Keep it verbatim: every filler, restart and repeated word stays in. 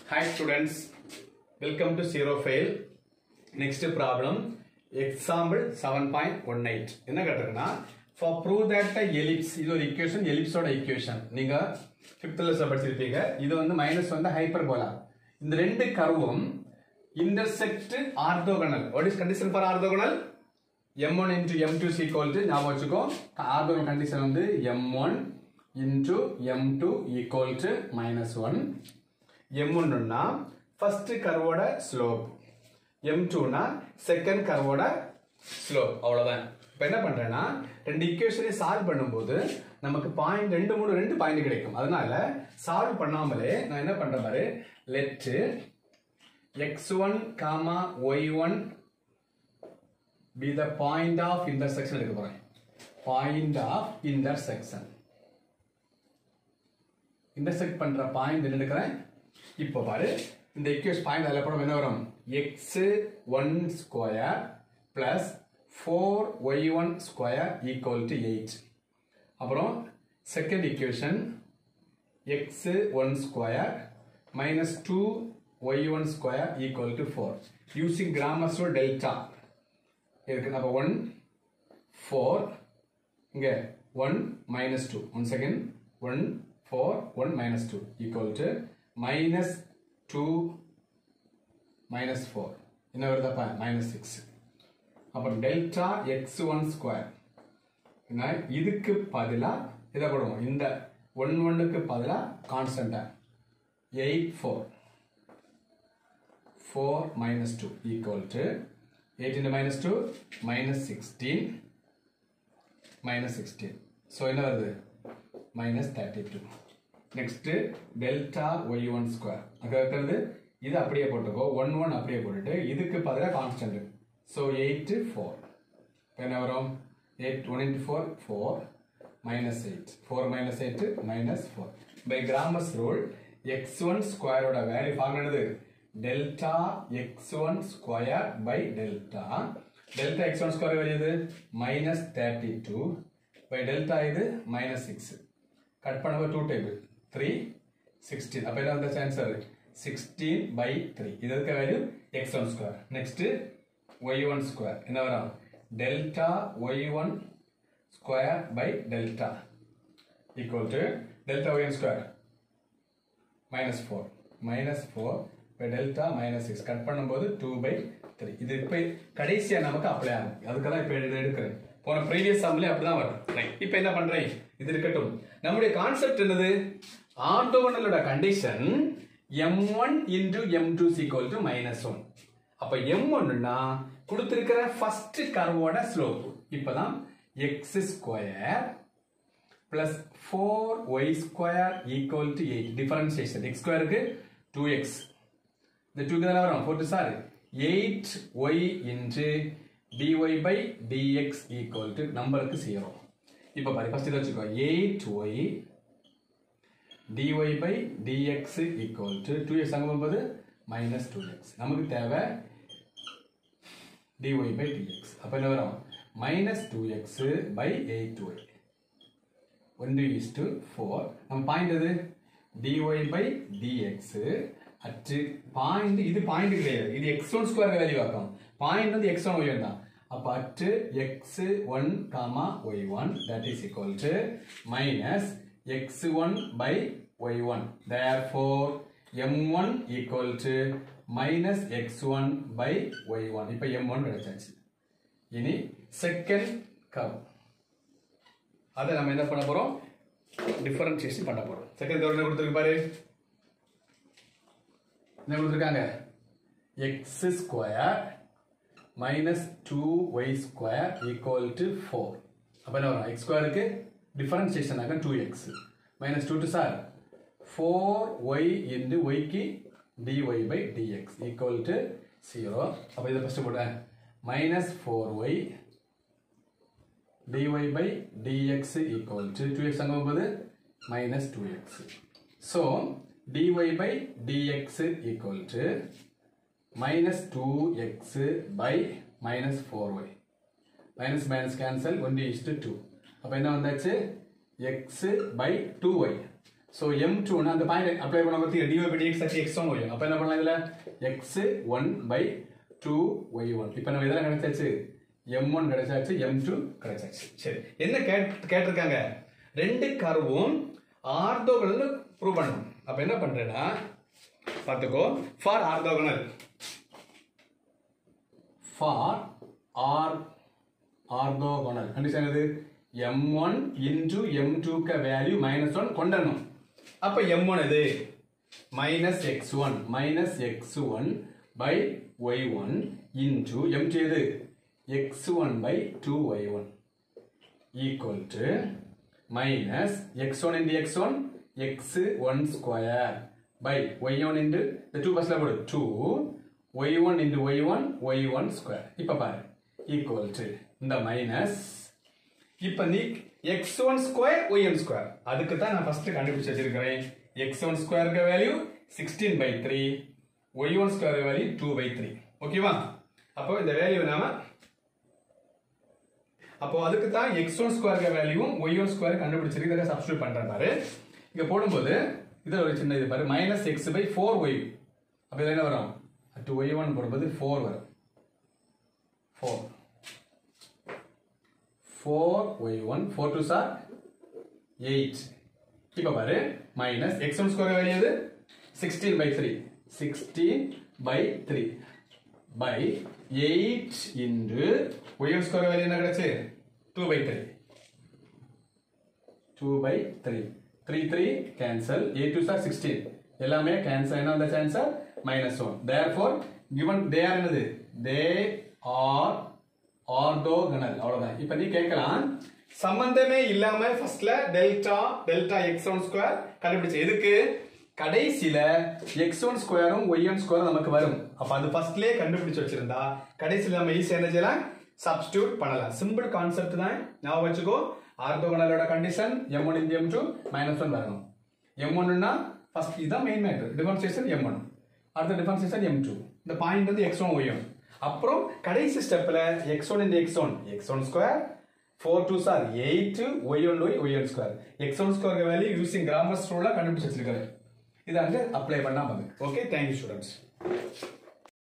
Hi students, welcome to Zero Fail. Next problem, example seven point one eight. என்ன கேட்டிருக்குன்னா, for prove that a ellipse, இது ஒரு equation, ellipse ஓட equation. நீங்க fifth lesson படிச்சிருப்பீங்க. இது வந்து minus வந்து hyperbola. இந்த ரெண்டு கர்வும் intersect orthogonal. What is condition for orthogonal? m one into m two is equal to, ஞாபகம் வச்சுக்கோ, orthogonal condition வந்து m one into m two equal to minus one. m one னா first curve ஓட slope, m two னா second curve ஓட slope. அவ்வளவுதான். இப்போ என்ன பண்றேன்னா, ரெண்டு ஈக்குவேஷனை சால்வ் பண்ணும்போது நமக்கு பாயிண்ட் ரெண்டு மூணு ரெண்டு பாயிண்ட் கிடைக்கும். அதனால சால்வ் பண்ணாமலே நான் என்ன பண்றேன் பாரு, let x one, y one be the point of intersection எடுக்க போறேன். Point of intersection. intersect பண்ற பாயிண்ட் என்ன எடுக்கிறேன்? இப்போ பாரு, இந்த ஈக்குவேஷன் பாயிண்ட் அதல போட என்ன வரும்? x one square plus four y one square equal to eight. அப்புறம் second equation x one square minus two y one square equal to four. Using grammar rule delta. இருக்கு நம்ம one four, இங்க one minus two. Once again one four, one minus two equal to minus two minus four. என்ன வருதப்பா? minus six. அப்புறம் delta x one square. இதுக்கு பதிலா இதை போடுவோம், இந்த one one க்கு பதிலா கான்ஸ்டன்டா eight four. four minus two equal to eight into minus two minus sixteen minus sixteen. So என்ன வருது? minus thirty-two. Next delta y one square. அங்க இருக்கிறது இது அப்படியே போட்டுக்கோ, one one அப்படியே போட்டுட்டு இதுக்கு பதிலா கான்ஸ்டன்ட். So eight four. என்ன வரும்? eight one into four four minus eight. four minus eight minus four. By Grammar's rule x one square ஓட வேல்யூ ஃபார்முலா என்னது? delta x one square by delta. delta x one square value எது? minus thirty-two by delta இது minus six. Cut பண்ணும்போது two table three sixteen. அப்ப என்ன வந்த answer? sixteen by three. இதற்கு value x one square. Next y one square என்ன வரும்? delta y one square by delta equal to delta y one square minus four minus four by delta minus six. Cut பண்ணும்போது two by three. இது இப்ப கடைசியா நமக்கு apply ஆகும். அதுக்கு தான் இப்ப எடுக்கிறேன். போன previous சம்ல அப்படிதான் வரும். ரைட். இப்போ என்ன பண்றேன்? இது இருக்கட்டும். நம்முடைய கான்செப்ட் என்னது? ஆர்த்தோகனலோட condition m one into m two is equal to minus one. அப்ப m one னா கொடுத்திருக்கிற ஃபர்ஸ்ட் கர்வோட ஸ்லோப். இப்பதான் x square plus four y square equal to eight. Differentiation x square க்கு two x. இந்த two க்கு தான வரும்? four to sorry. eight y into dy by dx equal to நம்பருக்கு zero. இப்ப பாரு, ஃபர்ஸ்ட் இத வச்சுக்கோ, eight y dy by dx equal to two x அங்க போகும்போது minus two x. நமக்கு தேவை dy by dx. அப்ப என்ன வரும்? minus two x by eight y. one is to four. நம்ம பாயிண்ட் எது? dy by dx at point, இது பாயிண்ட் கிடையாது, இது x one square வேல்யூ ஆகும். பாயிண்ட் வந்து x one y one தான். அப்ப at x one y one that is equal to minus x one by y one. Therefore m one equal to minus x one by y one. இப்ப m one கிடைச்சாச்சு. இனி second curve, அத நம்ம என்ன பண்ண போறோம்? டிஃபரன்ஷியேஷன் பண்ண போறோம். செகண்ட் கர்வ் என்ன கொடுத்திருக்கு பாரு, என்ன கொடுத்திருக்காங்க? x square minus two y square equal to four. அப்ப என்ன வரும்? x square க்கு டிஃபரன்ஷியேஷன் ஆக two x minus two to சார் four y into y க்கு dy by dx equal to zero. அப்ப இத ஃபர்ஸ்ட் போடுறேன், minus four y dy by dx equal to two x அங்க போகுது minus two x. So dy by dx equal to minus two x by minus four y. Minus minus cancel, one is to two. அப்ப என்ன வந்தாச்சு? x by two y. So m two னா அந்த point apply பண்ண பத்தி dy by dx ஆச்சு x one y one. அப்ப என்ன பண்ணலாம் இதுல x one by two y one. இப்போ நம்ம இதெல்லாம் கிடைச்சாச்சு m one கிடைச்சாச்சு m two கிடைச்சாச்சு. சரி என்ன கேட்டிருக்காங்க ரெண்டு கர்வும் ஆர்த்தோகனல் ப்ரூவ் பண்ணணும். அப்ப என்ன பண்றேன்னா பாத்துக்கோ for orthogonal for or orthogonal condition எது m one into m two க வேல்யூ minus one கொண்டறணும். அப்ப m one எது minus x one minus x one by y one into m two எது x one by two y one equal to minus x one into x one x one square by y one into the two பஸ்ல போடு two y one into y one y one square. இப்ப பாரு equal to இந்த minus இப்ப நீ x one square y one square அதுக்கு தான் நான் ஃபர்ஸ்ட் கண்டுபிடிச்சு வச்சிருக்கேன். x one square க value sixteen by three y one square வேல்யூ two by three. ஓகேவா? அப்போ இந்த வேல்யூ நாம அப்போ அதுக்கு தான் x one square க வேல்யூ y one square கண்டுபிடிச்சிருக்கு. இத சப்ஸ்டிட்யூட் பண்றேன் பாரு. இங்க போடும்போது இதுல ஒரு சின்ன இது பாரு minus x by four y. அப்ப இது என்ன வரும் two y one போடும்போது four வரும். four four y one four twos are eight. இப்ப பாரு minus x one square value எது sixteen by three sixteen by three by eight into y one square value என்ன கிடைச்சு two by three two by three three three cancel eight twos are sixteen எல்லாமே cancel என்ன வந்த answer minus one. Therefore given they are என்னது they are orthogonal. அவ்வளவுதான். இப்போ நீ கேட்கலாம் சம்பந்தமே இல்லாம ஃபர்ஸ்ட்ல delta delta x one square கண்டுபிடிச்சு எதுக்கு கடைசில x one ஸ்கொயரும் y one ஸ்கொயரும் நமக்கு வரும். அப்ப அது ஃபர்ஸ்ட்லயே கண்டுபிடிச்சு வச்சிருந்தா கடைசில நம்ம ஈஸியா என்ன செய்யலாம் சப்ஸ்டிட்யூட் பண்ணலாம். சிம்பிள் கான்செப்ட் தான் ஞாபகம் வச்சுக்கோ. ஆர்த்தோகனலோட condition m one into m two minus one வரணும். m one னா ஃபர்ஸ்ட் இதான் main matter differentiation m one அடுத்த டிஃபரன்ஷியேஷன் m two இந்த பாயிண்ட் வந்து x one y one அப்புறம் கடைசி ஸ்டெப்ல x one into x one x one square four twos are eight y one y y one square x one square value using Cramer's ரூல்ல கண்டுபிடிச்சு வச்சிருக்காரு. இத அங்க அப்ளை பண்ணா பாருங்க. Okay, thank you students.